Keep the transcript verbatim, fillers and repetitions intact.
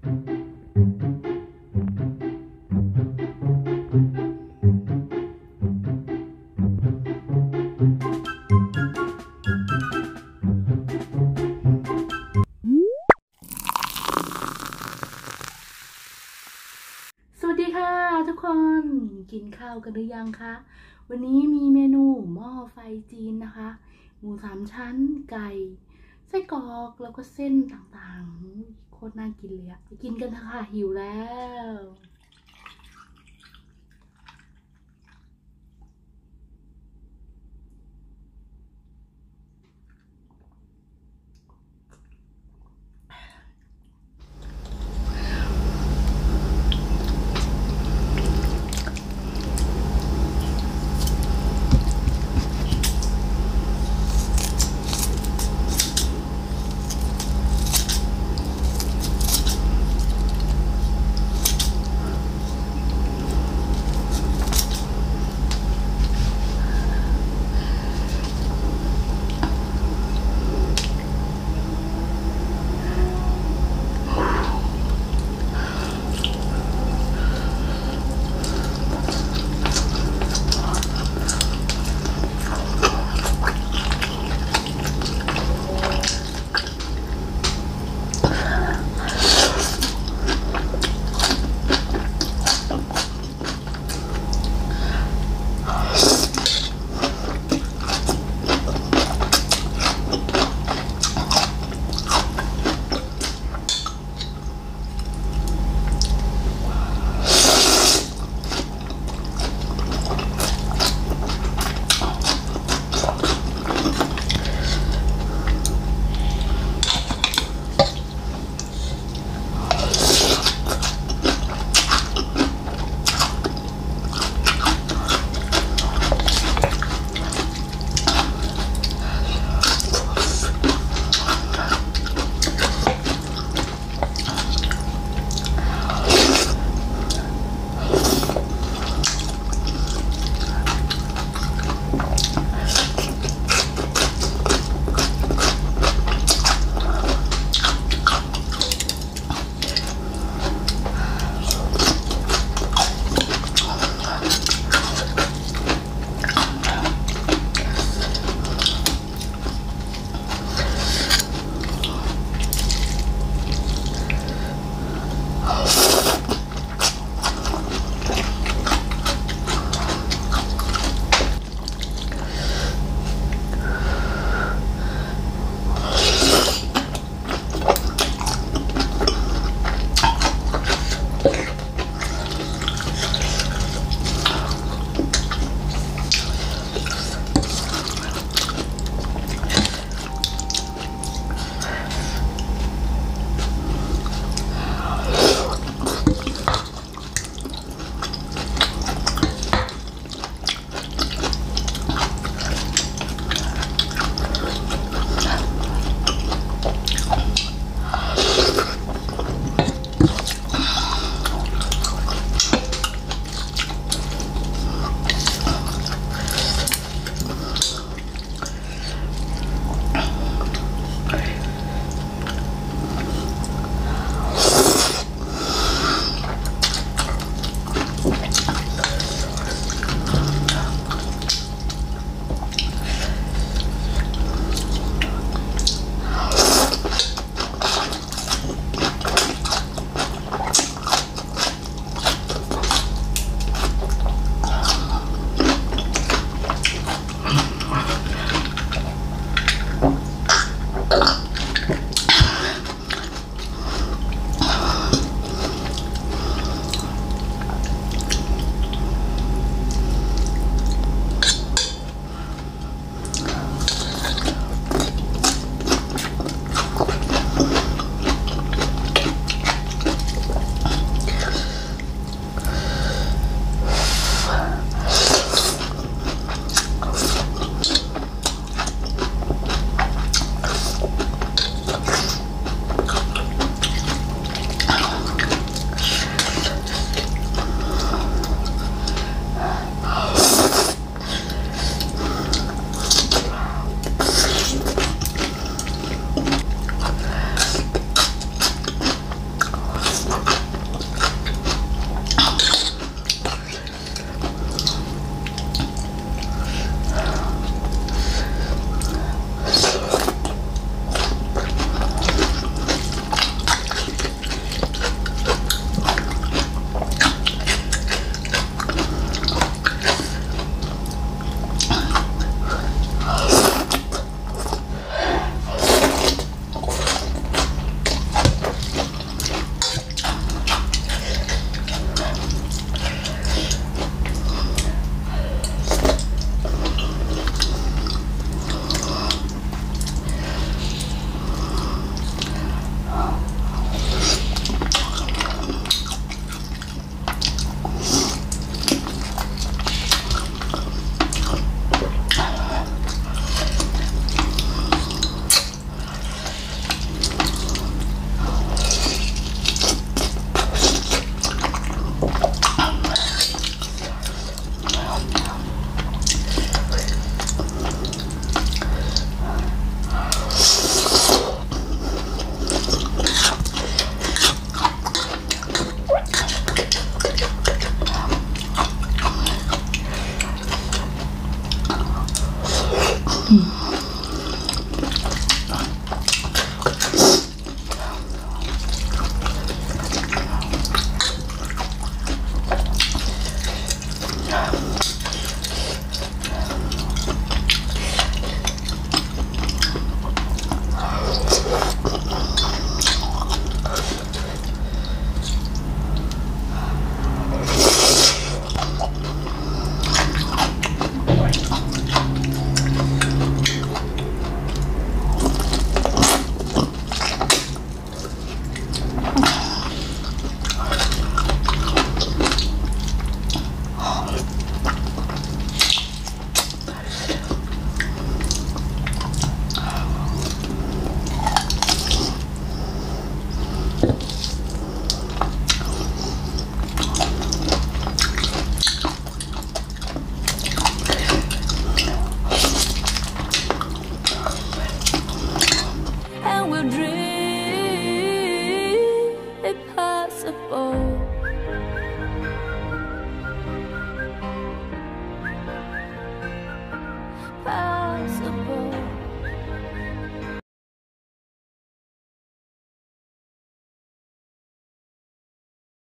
สวัสดีค่ะทุกคนกินข้าวกันหรือยังคะวันนี้มีเมนูหม้อไฟจีนนะคะหมูสามชั้นไก่ไส้กรอกแล้วก็เส้นต่างๆโคตรน่ากินเลยอะไปกินกันเถอะค่ะหิวแล้ว